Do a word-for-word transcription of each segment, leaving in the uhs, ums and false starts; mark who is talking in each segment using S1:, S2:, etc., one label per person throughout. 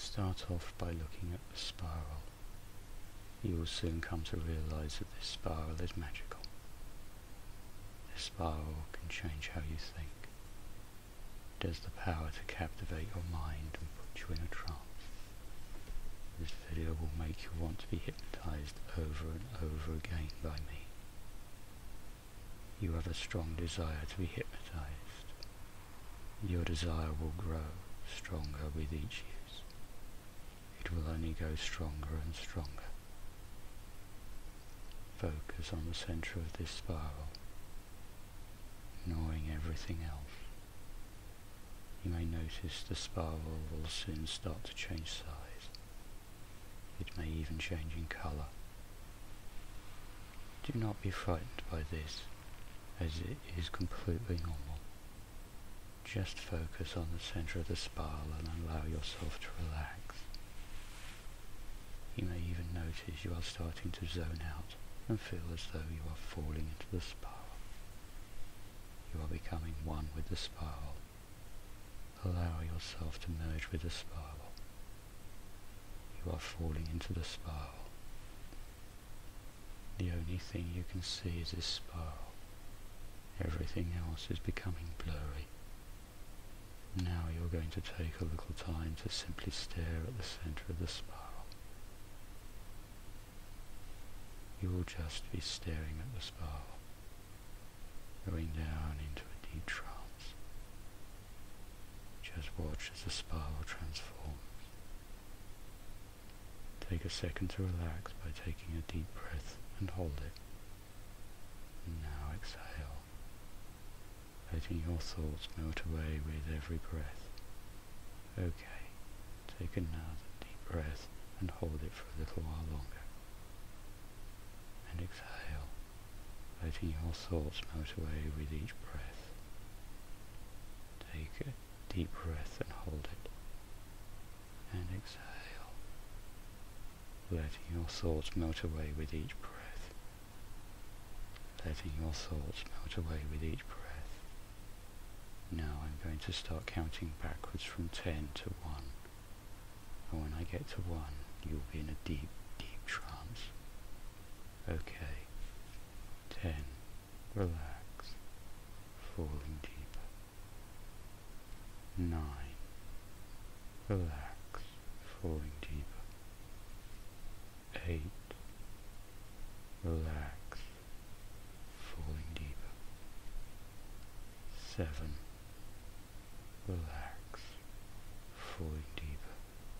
S1: Start off by looking at the spiral. You will soon come to realize that this spiral is magical. This spiral can change how you think. It has the power to captivate your mind and put you in a trance. This video will make you want to be hypnotized over and over again by me. You have a strong desire to be hypnotized. Your desire will grow stronger with each use. It will only go stronger and stronger. Focus on the center of this spiral, ignoring everything else. You may notice the spiral will soon start to change size. It may even change in color. Do not be frightened by this, as it is completely normal. Just focus on the center of the spiral and allow yourself to relax. You may even notice you are starting to zone out and feel as though you are falling into the spiral. You are becoming one with the spiral. Allow yourself to merge with the spiral. You are falling into the spiral. The only thing you can see is this spiral. Everything else is becoming blurry. Now you're going to take a little time to simply stare at the center of the spiral. You will just be staring at the spiral, going down into a deep trance. Just watch as the spiral transforms. Take a second to relax by taking a deep breath and hold it. And now exhale, letting your thoughts melt away with every breath. Okay, take another deep breath and hold it for a little while longer. And exhale, letting your thoughts melt away with each breath. Take a deep breath and hold it. And exhale, letting your thoughts melt away with each breath. Letting your thoughts melt away with each breath. Now I'm going to start counting backwards from ten to one. And when I get to one, you'll be in a deep, deep trance. Okay. Ten. Relax. Falling deeper. Nine. Relax. Falling deeper. Eight. Relax. Falling deeper. Seven. Relax. Falling deeper.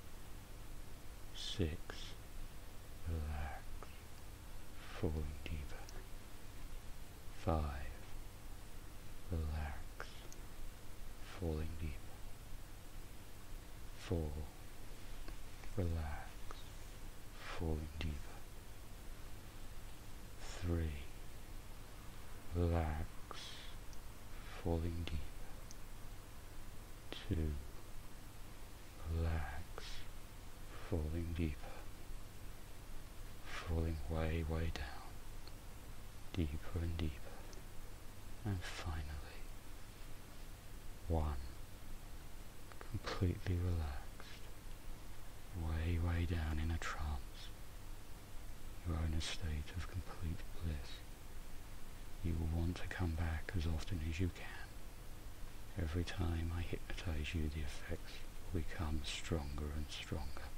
S1: Six. Relax. Falling deeper. Five. Relax. Falling deeper. Four. Relax. Falling deeper. Three. Relax. Falling deeper. Two. Relax. Falling deeper. Falling way, way down, deeper and deeper, and finally, one, completely relaxed, way, way down in a trance. You are in a state of complete bliss. You will want to come back as often as you can. Every time I hypnotize you, the effects will become stronger and stronger.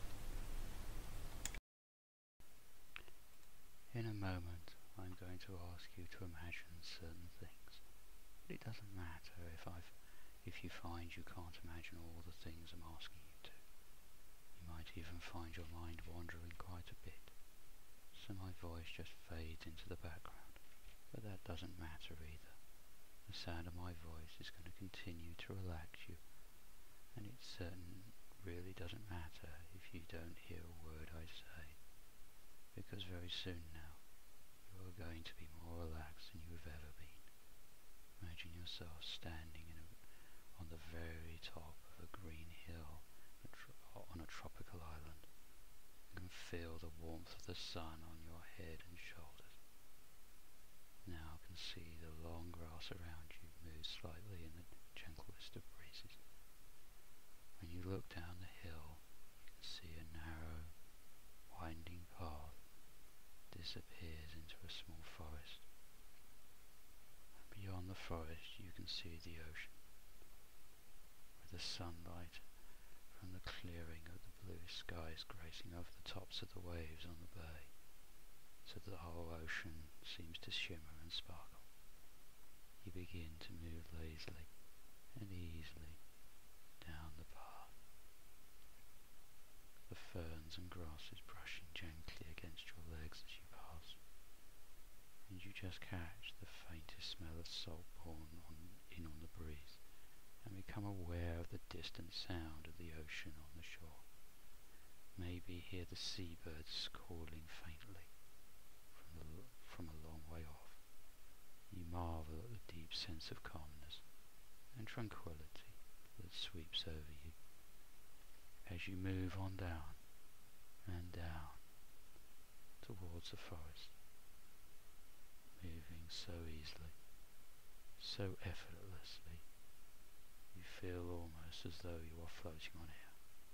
S1: In a moment, I'm going to ask you to imagine certain things, but it doesn't matter if I've, if you find you can't imagine all the things I'm asking you to. You might even find your mind wandering quite a bit, so my voice just fades into the background, but that doesn't matter either. The sound of my voice is going to continue to relax you, and it certain really doesn't matter if you don't hear a word I say. Because very soon now, you are going to be more relaxed than you have ever been. Imagine yourself standing in a, on the very top of a green hill a tro on a tropical island. You can feel the warmth of the sun on your head and shoulders. Now can see the long grass around you move slightly in the gentlest of breezes. When you look down the hill, sunlight from the clearing of the blue skies gracing over the tops of the waves on the bay, so that the whole ocean seems to shimmer and sparkle. You begin to move lazily and easily down the path, the ferns and grasses brushing gently against your legs as you pass, and you just catch the faintest smell of salt borne on, in on the breeze, and become aware of the distant sound of the ocean on the shore. Maybe hear the seabirds calling faintly from, the, from a long way off. You marvel at the deep sense of calmness and tranquility that sweeps over you as you move on down and down towards the forest, moving so easily, so effortlessly. You feel almost as though you are floating on air.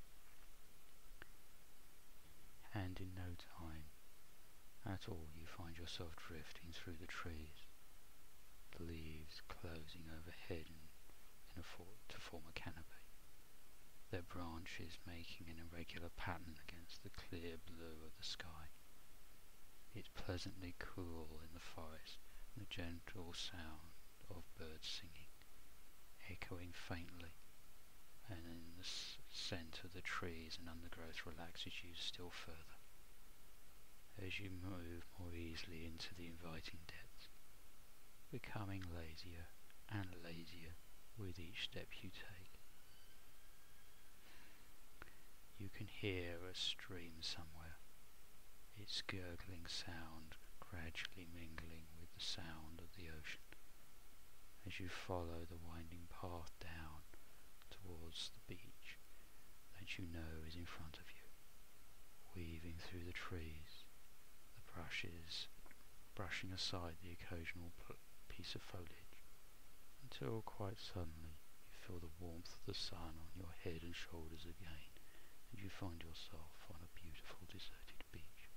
S1: And in no time at all you find yourself drifting through the trees, the leaves closing overhead in, in a for, to form a canopy, their branches making an irregular pattern against the clear blue of the sky. It's pleasantly cool in the forest, and the gentle sound of birds singing, echoing faintly, and in the s scent of the trees and undergrowth relaxes you still further as you move more easily into the inviting depths, becoming lazier and lazier with each step you take. You can hear a stream somewhere, its gurgling sound gradually mingling with the sound of the ocean as you follow the winding path down towards the beach that you know is in front of you, weaving through the trees, the brushes brushing aside the occasional piece of foliage, until quite suddenly you feel the warmth of the sun on your head and shoulders again, and you find yourself on a beautiful deserted beach.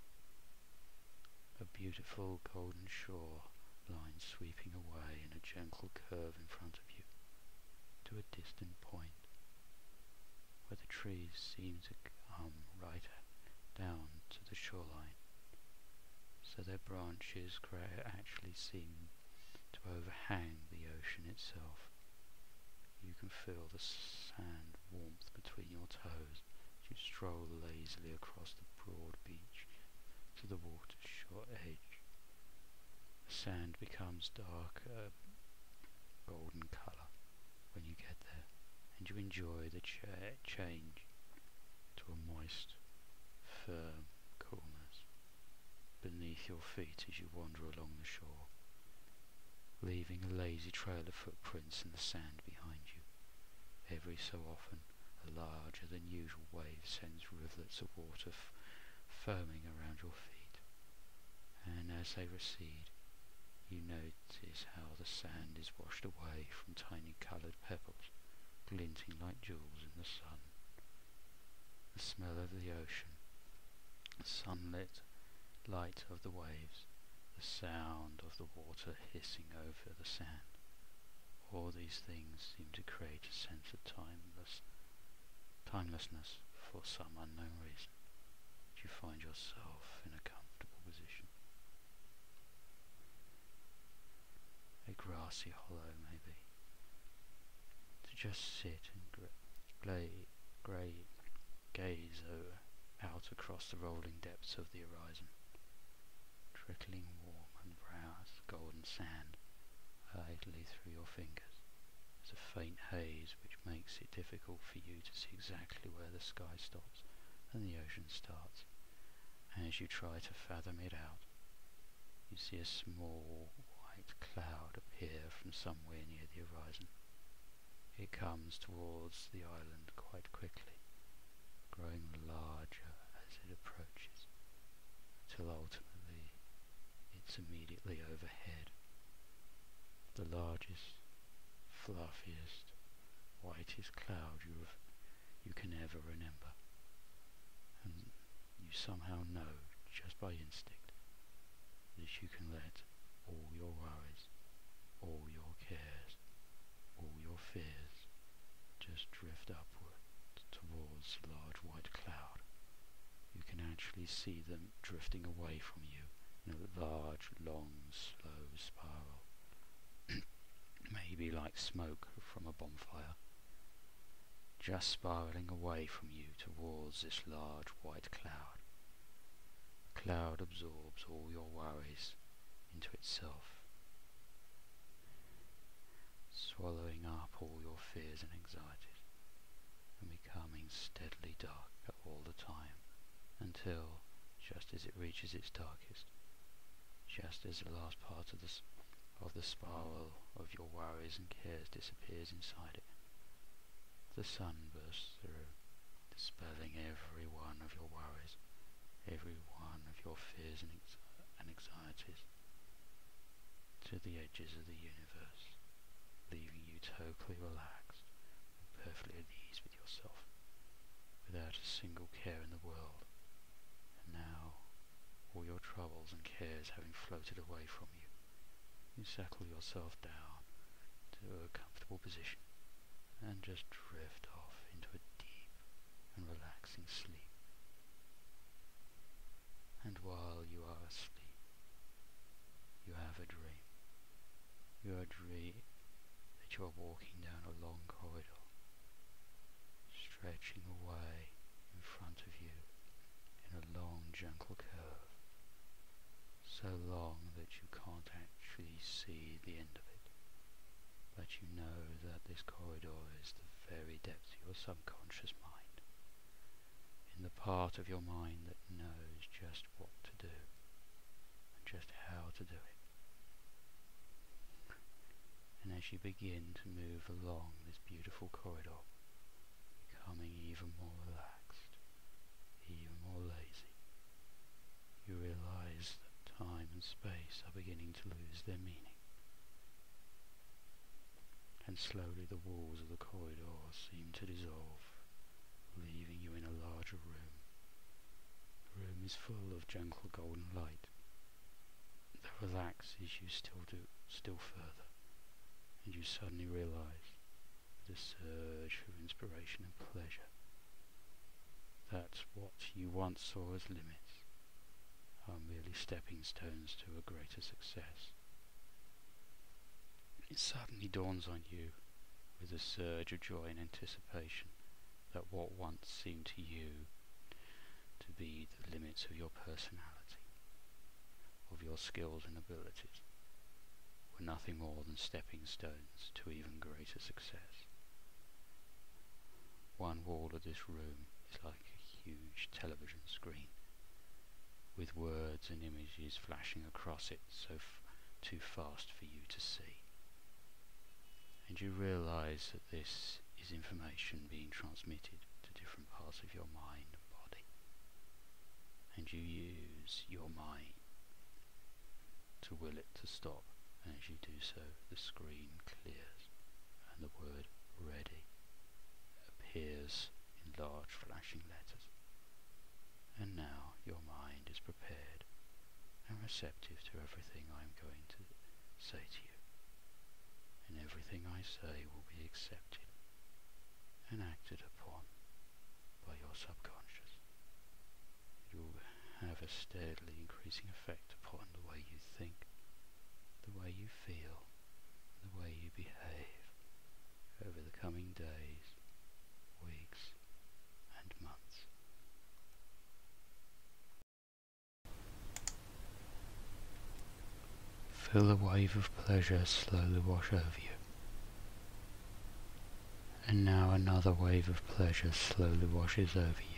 S1: A beautiful golden shore line sweeping away in a gentle curve in front of you to a distant point where the trees seem to come right down to the shoreline, so their branches actually seem to overhang the ocean itself. You can feel the sand warmth between your toes as you stroll lazily across the broad beach to the water's short edge. The sand becomes darker golden colour when you get there, and you enjoy the ch change to a moist, firm coolness beneath your feet as you wander along the shore, leaving a lazy trail of footprints in the sand behind you. Every so often a larger than usual wave sends rivulets of water f foaming around your feet, and as they recede you notice how the sand is washed away from tiny coloured pebbles, glinting like jewels in the sun. The smell of the ocean, the sunlit light of the waves, the sound of the water hissing over the sand, all these things seem to create a sense of timeless, timelessness for some unknown reason. You find yourself in a comfortable position. A grassy hollow, maybe, to just sit and grey, grey, gaze over, out across the rolling depths of the horizon, trickling warm and brown golden sand idly through your fingers. There's a faint haze which makes it difficult for you to see exactly where the sky stops and the ocean starts. As you try to fathom it out, you see a small white cloud appear from somewhere near the horizon. It comes towards the island quite quickly, growing larger as it approaches, till ultimately it's immediately overhead. The largest, fluffiest, whitest cloud you have, you can ever remember, and you somehow know, just by instinct, that you can let all your worries, all your cares, all your fears just drift actually see them drifting away from you in a large, long, slow spiral. Maybe like smoke from a bonfire, just spiraling away from you towards this large white cloud. The cloud absorbs all your worries into itself, swallowing up all your fears and anxieties, and becoming steadily darker all the time, until, just as it reaches its darkest, just as the last part of the, of the spiral of your worries and cares disappears inside it, the sun bursts through, dispelling every one of your worries, every one of your fears and, ex and anxieties, to the edges of the universe, leaving you totally relaxed and perfectly at ease with yourself, without a single care in the world. And now, all your troubles and cares having floated away from you, you settle yourself down to a comfortable position and just drift off into a deep and relaxing sleep. And while you are asleep, you have a dream. You are a dream that you are walking down a long corridor, stretching away in front of you in a long, gentle curve, so long that you can't actually see the end of it, but you know that this corridor is the very depths of your subconscious mind, in the part of your mind that knows just what to do and just how to do it. And as you begin to move along this beautiful corridor, becoming even more relaxed, even more lazy, you realize that time and space are beginning to lose their meaning. And slowly the walls of the corridor seem to dissolve, leaving you in a larger room. The room is full of gentle golden light that relaxes you still, do, still further, and you suddenly realize, with a surge of inspiration and pleasure, that what you once saw as limits are merely stepping stones to a greater success. It suddenly dawns on you, with a surge of joy and anticipation, that what once seemed to you to be the limits of your personality, of your skills and abilities, were nothing more than stepping stones to even greater success. One wall of this room is like a huge television screen, with words and images flashing across it so f too fast for you to see. And you realize that this is information being transmitted to different parts of your mind and body. And you use your mind to will it to stop, and as you do so, the screen clears and the word ready appears in large flashing letters. And now your mind is prepared and receptive to everything I am going to say to you. And everything I say will be accepted and acted upon by your subconscious. It will have a steadily increasing effect upon the way you think, the way you feel, the way you behave over the coming days, weeks, and months. Feel a wave of pleasure slowly wash over you. And now another wave of pleasure slowly washes over you.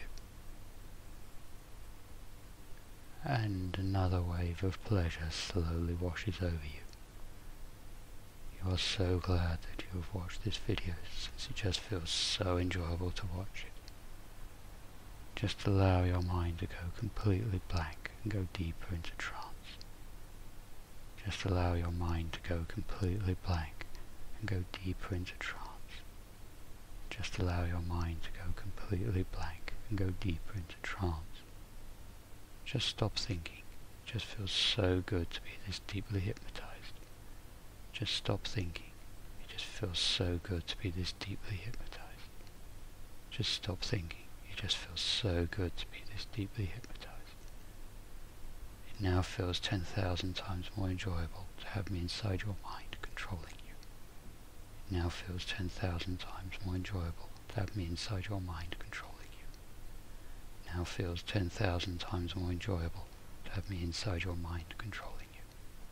S1: And another wave of pleasure slowly washes over you. You are so glad that you have watched this video, since it just feels so enjoyable to watch it. Just allow your mind to go completely blank and go deeper into trance. Just allow your mind to go completely blank and go deeper into trance. Just allow your mind to go completely blank and go deeper into trance. Just stop thinking. It just feels so good to be this deeply hypnotized. Just stop thinking. It just feels so good to be this deeply hypnotized. Just stop thinking. It just feels so good to be this deeply hypnotized. It now feels ten thousand times more enjoyable to have me inside your mind controlling you. It now feels ten thousand times more enjoyable to have me inside your mind controlling you. It now feels ten thousand times more enjoyable to have me inside your mind controlling you.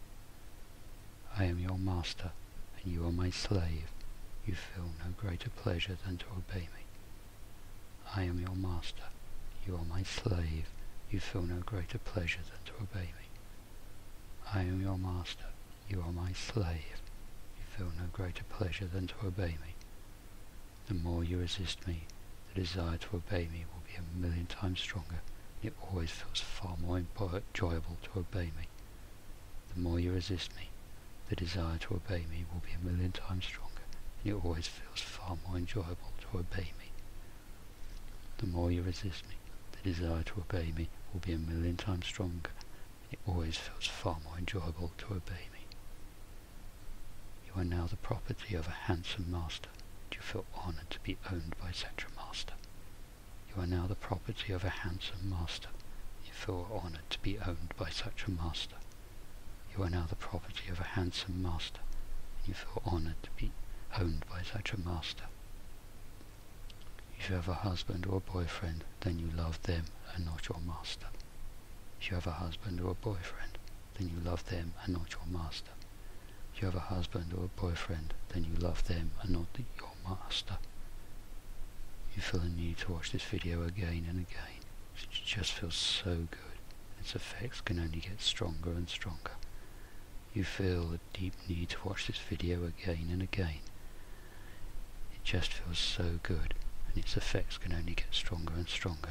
S1: I am your master, and you are my slave. You feel no greater pleasure than to obey me. I am your master, you are my slave. You feel no greater pleasure than to obey me. I am your master, you are my slave. You feel no greater pleasure than to obey me. The more you resist me, the desire to obey me will be a million times stronger, and it always feels far more enjoyable to obey me. The more you resist me, the desire to obey me will be a million times stronger, and it always feels far more enjoyable to obey me. The more you resist me, the desire to obey me will be a million times stronger, and it always feels far more enjoyable to obey me. You are now the property of a handsome master, and you feel honoured to be owned by such a master. You are now the property of a handsome master, and you feel honoured to be owned by such a master. You are now the property of a handsome master, and you feel honoured to be owned by such a master. If you have a husband or a boyfriend, then you love them and not your master. If you have a husband or a boyfriend, then you love them and not your master. If you have a husband or a boyfriend, then you love them and not the, your master. You feel a need to watch this video again and again. It just feels so good. Its effects can only get stronger and stronger. You feel a deep need to watch this video again and again. It just feels so good, and its effects can only get stronger and stronger.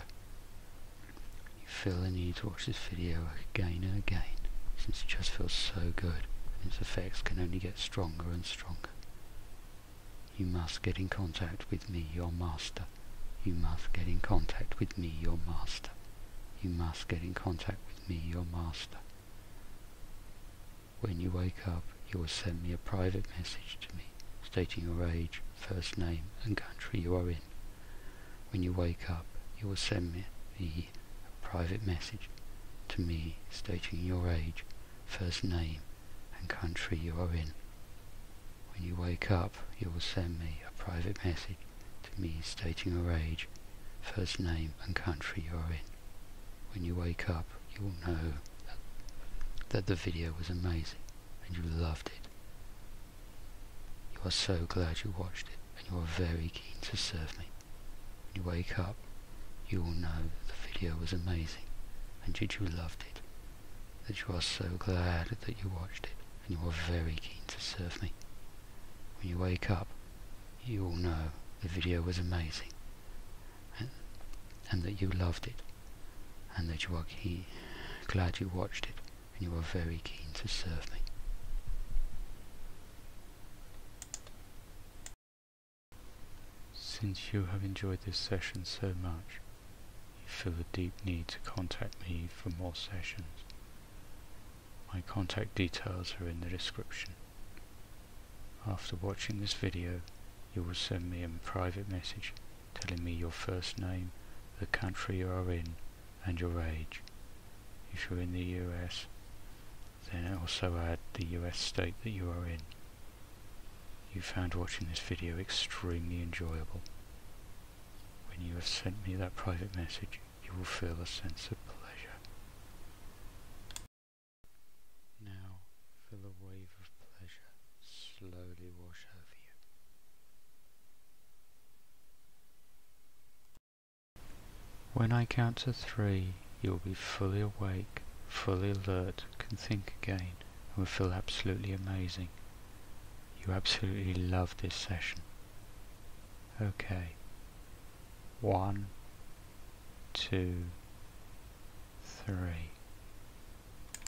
S1: You feel a need to watch this video again and again, since it just feels so good, and its effects can only get stronger and stronger. You must get in contact with me, your master. You must get in contact with me, your master. You must get in contact with me, your master. When you wake up, you will send me a private message to me, stating your age, first name, and country you are in. When you wake up, you will send me a private message to me, stating your age, first name, and country you are in. When you wake up, you will send me a private message to me, stating your age, first name, and country you are in. When you wake up, you will know that the video was amazing and you loved it. You are so glad you watched it, and you are very keen to serve me. When you wake up, you will know that the video was amazing and that you loved it, that you are so glad that you watched it, and you are very keen to serve me. When you wake up, you will know the video was amazing and, and that you loved it, and that you are keen, glad you watched it, and you are very keen to serve me. Since you have enjoyed this session so much, you feel a deep need to contact me for more sessions. My contact details are in the description. After watching this video, you will send me a private message telling me your first name, the country you are in, and your age. If you're in the U S, then also add the U S state that you are in. You found watching this video extremely enjoyable. When you have sent me that private message, you will feel a sense of pleasure. Now, feel a wave of pleasure slowly wash over you. When I count to three, you will be fully awake, fully alert, can think again, and will feel absolutely amazing. You absolutely love this session. Okay. One, two, three.